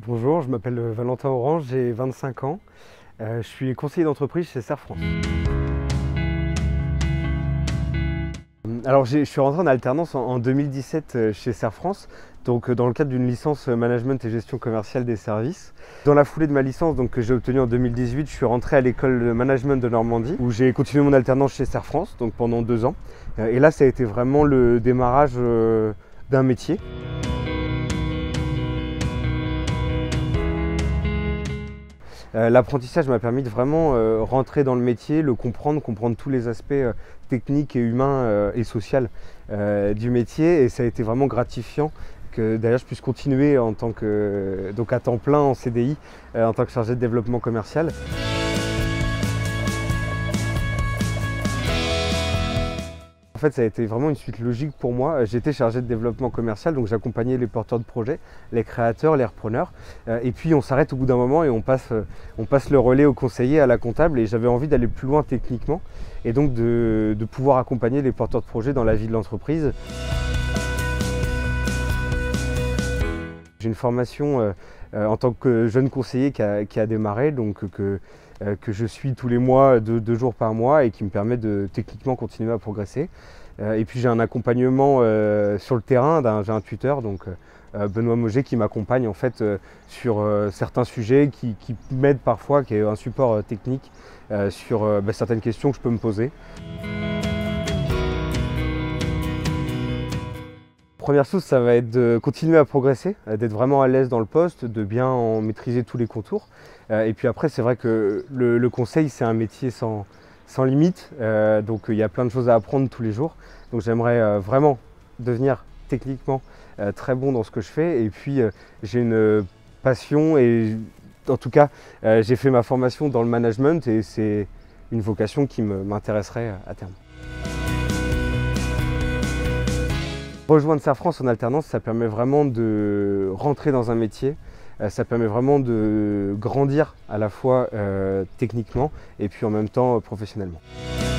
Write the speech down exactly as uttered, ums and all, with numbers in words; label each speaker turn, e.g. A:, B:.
A: Bonjour, je m'appelle Valentin Orange, j'ai vingt-cinq ans. Euh, je suis conseiller d'entreprise chez Serre France. Alors je suis rentré en alternance en, en deux mille dix-sept chez Serre France, donc dans le cadre d'une licence management et gestion commerciale des services. Dans la foulée de ma licence donc, que j'ai obtenue en deux mille dix-huit, je suis rentré à l'école de management de Normandie où j'ai continué mon alternance chez Serre France donc pendant deux ans. Et là ça a été vraiment le démarrage d'un métier. Euh, L'apprentissage m'a permis de vraiment euh, rentrer dans le métier, le comprendre, comprendre tous les aspects euh, techniques et humains euh, et sociaux euh, du métier, et ça a été vraiment gratifiant que d'ailleurs je puisse continuer en tant que, donc à temps plein en C D I euh, en tant que chargé de développement commercial. En fait, ça a été vraiment une suite logique pour moi. J'étais chargé de développement commercial, donc j'accompagnais les porteurs de projets, les créateurs, les repreneurs. Et puis on s'arrête au bout d'un moment et on passe, on passe le relais au conseiller, à la comptable. Et j'avais envie d'aller plus loin techniquement et donc de, de pouvoir accompagner les porteurs de projets dans la vie de l'entreprise. J'ai une formation euh, euh, en tant que jeune conseiller qui a, qui a démarré, donc que, euh, que je suis tous les mois, deux, deux jours par mois, et qui me permet de techniquement continuer à progresser. Euh, et puis j'ai un accompagnement euh, sur le terrain, j'ai un tuteur, donc euh, Benoît Moget, qui m'accompagne en fait euh, sur euh, certains sujets, qui, qui m'aide parfois, qui est un support euh, technique euh, sur euh, bah, certaines questions que je peux me poser. Première chose, ça va être de continuer à progresser, d'être vraiment à l'aise dans le poste, de bien en maîtriser tous les contours. Et puis après, c'est vrai que le, le conseil, c'est un métier sans, sans limite, euh, donc il y a plein de choses à apprendre tous les jours. Donc j'aimerais euh, vraiment devenir techniquement euh, très bon dans ce que je fais. Et puis euh, j'ai une passion et en tout cas, euh, j'ai fait ma formation dans le management et c'est une vocation qui m'intéresserait à terme. Rejoindre Serre France en alternance, ça permet vraiment de rentrer dans un métier, ça permet vraiment de grandir à la fois euh, techniquement et puis en même temps euh, professionnellement.